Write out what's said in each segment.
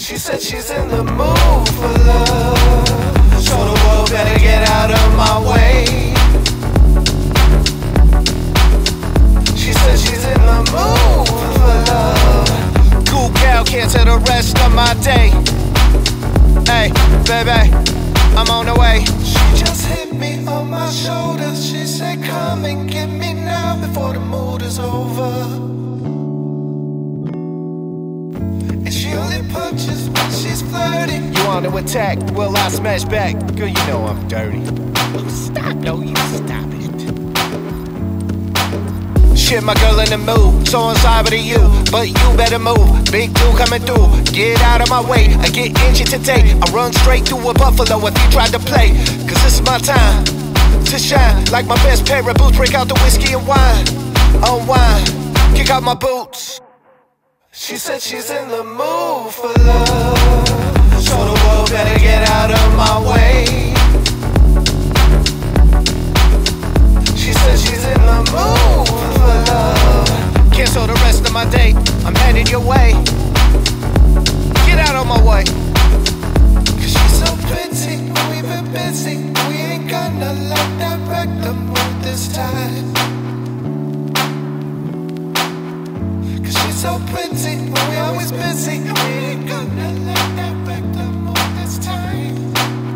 She said she's in the mood for love. Told the world better get out of my way. She said she's in the mood for love. Cool gal, can't tell the rest of my day. Hey, baby, I'm on the way. She just hit me on my shoulder. She said come and get me now before the mood is over. She only punches when she's flirting. You want to attack? Well, I smash back. Girl, you know I'm dirty. Oh, stop. No, you stop it. Shit, my girl in the mood. So inside to you. But you better move. Big dude coming through. Get out of my way. I get injured today. I run straight through a buffalo if you tried to play. Cause this is my time to shine. Like my best pair of boots. Break out the whiskey and wine. Unwind. Kick out my boots. She said she's in the mood for love. Told the world better get out of my way. She said she's in the mood for love. Cancel the rest of my day. I'm headed your way. Get out of my way. Cause she's so pretty. We've been busy. We ain't gonna let that wreck the mood this time. So pretty, but we always busy. We ain't gonna let that wreck the mood this time.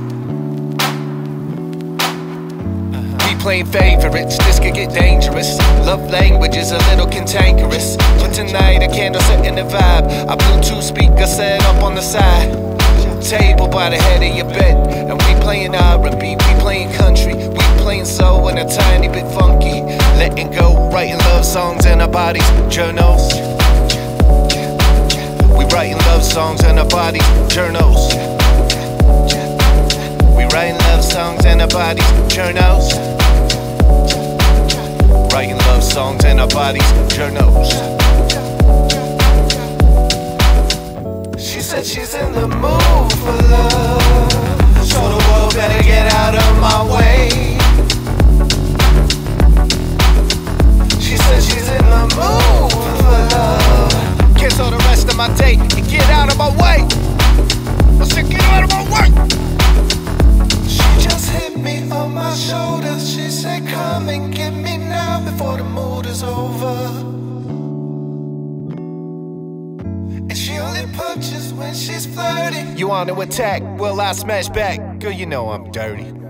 We playing favorites, this could get dangerous. Love language is a little cantankerous. But tonight a candle setting the vibe. I Bluetooth speaker set up on the side. Table by the head of your bed. And we playing R&B, we playing country. We playing soul and a tiny bit funky. Letting go, writing love songs in our bodies, journals. We writing love songs in our bodies, journals. We writing love songs in our bodies, journals. Writing love songs in our bodies, journals. She said she's in the mood for love. Told the world better get out of my way. She said she's in the mood for love. Cancel the rest of my day and get out of my way. I said get out of my way. She just hit me on my shoulder. She said come and get me now before the mood is over. And she only punches when she's flirting. You want to attack? Well, I smash back. Girl, you know I'm dirty.